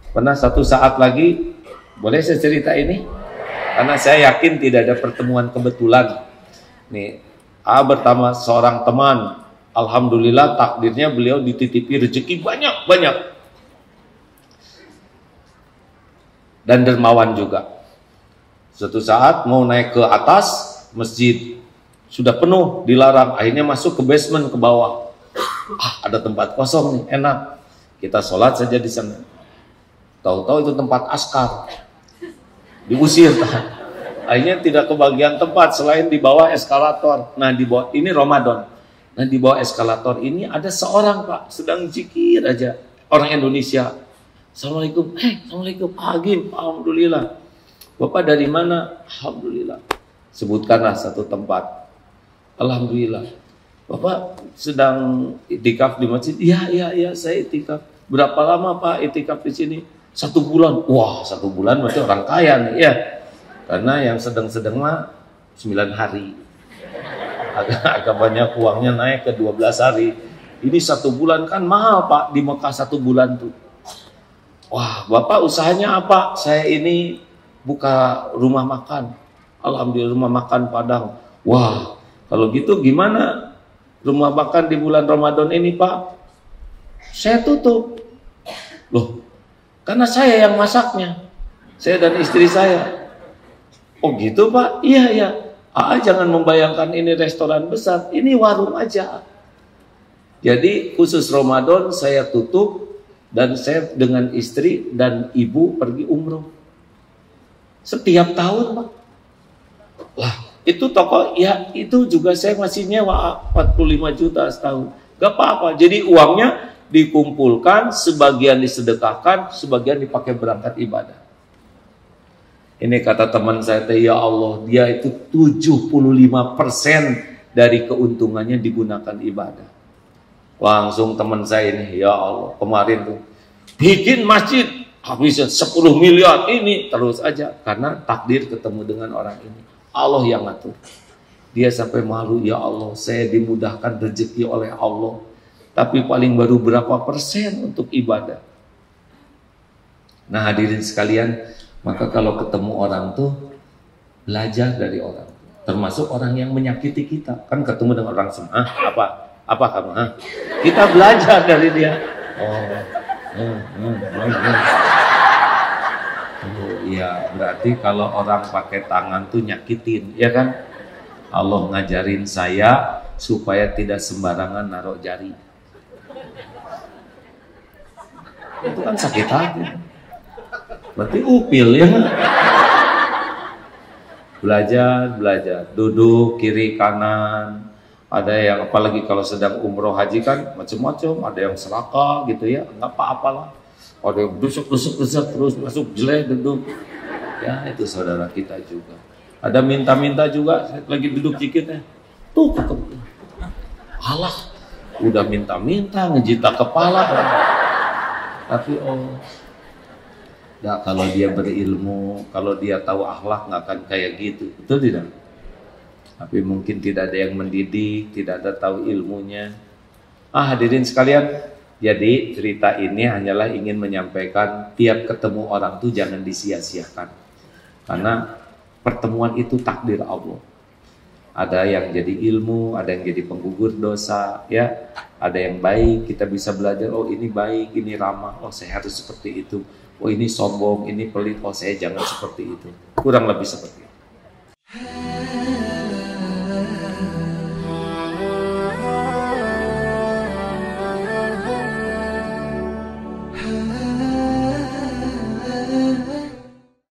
Pernah satu saat lagi, boleh saya cerita ini? Karena saya yakin tidak ada pertemuan kebetulan. Nih, bertama seorang teman, alhamdulillah takdirnya beliau dititipi rezeki banyak-banyak. Dan dermawan juga. Suatu saat mau naik ke atas masjid, sudah penuh, dilarang. Akhirnya masuk ke basement, ke bawah. Ada tempat kosong nih, enak. Kita sholat saja di sana. Tahu-tahu itu tempat askar. Diusir. Akhirnya tidak kebagian tempat selain di bawah eskalator. Nah, di bawah ini Ramadan. Nah, di bawah eskalator ini ada seorang, Pak, sedang zikir aja. Orang Indonesia. Assalamualaikum. Assalamualaikum. Agim, alhamdulillah. Bapak dari mana? Alhamdulillah. Sebutkanlah satu tempat. Alhamdulillah. Bapak sedang itikaf di masjid? Iya, saya itikaf. Berapa lama Pak itikaf di sini? 1 bulan. Wah, 1 bulan berarti orang kaya nih, ya. Karena yang sedang-sedang mah 9 hari. Agak banyak uangnya, naik ke 12 hari. Ini 1 bulan kan mahal Pak, di Mekah 1 bulan tuh. Wah, Bapak usahanya apa? Saya ini buka rumah makan. Alhamdulillah, rumah makan Padang. Wah, kalau gitu gimana rumah makan di bulan Ramadan ini Pak? Saya tutup. Loh, karena saya yang masaknya. Saya dan istri saya. Oh gitu Pak? Iya. Jangan membayangkan ini restoran besar. Ini warung aja. Jadi khusus Ramadan saya tutup. Dan saya dengan istri dan ibu pergi umroh. Setiap tahun Pak. Lah, itu toko, ya itu juga saya masih nyewa 45 juta setahun. Gak apa-apa. Jadi uangnya dikumpulkan, sebagian disedekahkan, sebagian dipakai berangkat ibadah. Ini kata teman saya, ya Allah, dia itu 75% dari keuntungannya digunakan ibadah. Langsung teman saya ini, ya Allah, kemarin tuh bikin masjid habisnya 10 miliar ini terus aja karena takdir ketemu dengan orang ini. Allah yang ngatur. Dia sampai malu, ya Allah, saya dimudahkan rezeki oleh Allah. Tapi paling baru berapa persen untuk ibadah. Nah hadirin sekalian, maka kalau ketemu orang tuh belajar dari orang. Termasuk orang yang menyakiti kita. Kan ketemu dengan orang semua, apa kamu? Kita belajar dari dia. Iya, berarti kalau orang pakai tangan tuh nyakitin, ya kan? Allah ngajarin saya supaya tidak sembarangan naruh jari. Itu kan sakit hati. Berarti upil, ya kan? Belajar, duduk kiri kanan. Ada yang apalagi kalau sedang umroh haji kan macam-macam, ada yang serakah gitu ya, nggak apa-apalah. Ada yang dusuk terus masuk jelek duduk. Ya itu saudara kita juga. Ada minta-minta juga, lagi duduk dikit ya. Tuh ketemu. Alah, udah minta-minta ngejita kepala. Tapi nggak, kalau dia berilmu, kalau dia tahu akhlak nggak akan kayak gitu, betul tidak? Tapi mungkin tidak ada yang mendidik, tidak ada tahu ilmunya. Hadirin sekalian, jadi cerita ini hanyalah ingin menyampaikan tiap ketemu orang tuh jangan disia-siakan. Karena pertemuan itu takdir Allah. Ada yang jadi ilmu, ada yang jadi penggugur dosa, ya. Ada yang baik, kita bisa belajar, oh ini baik, ini ramah, oh saya harus seperti itu. Oh ini sombong, ini pelit, oh saya jangan seperti itu. Kurang lebih seperti itu.